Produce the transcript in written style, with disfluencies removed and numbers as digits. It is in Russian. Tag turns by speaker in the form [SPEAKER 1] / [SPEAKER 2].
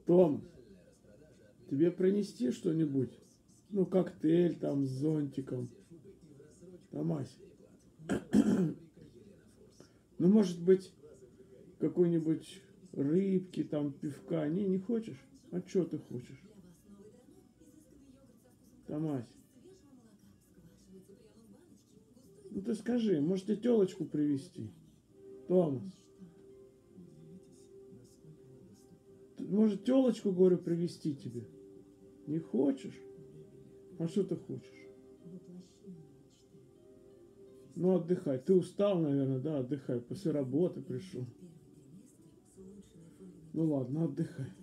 [SPEAKER 1] Том, тебе принести что-нибудь? Ну, коктейль там с зонтиком. Томась. Ну, может быть, какой-нибудь рыбки, там, пивка. Не хочешь? А что ты хочешь? Томась. Ну, ты скажи, может, тебе телочку привезти? Томас. Может, телочку, говорю, привезти тебе? Не хочешь? А что ты хочешь? Ну, отдыхай. Ты устал, наверное, да? Отдыхай. После работы пришел. Ну ладно, отдыхай.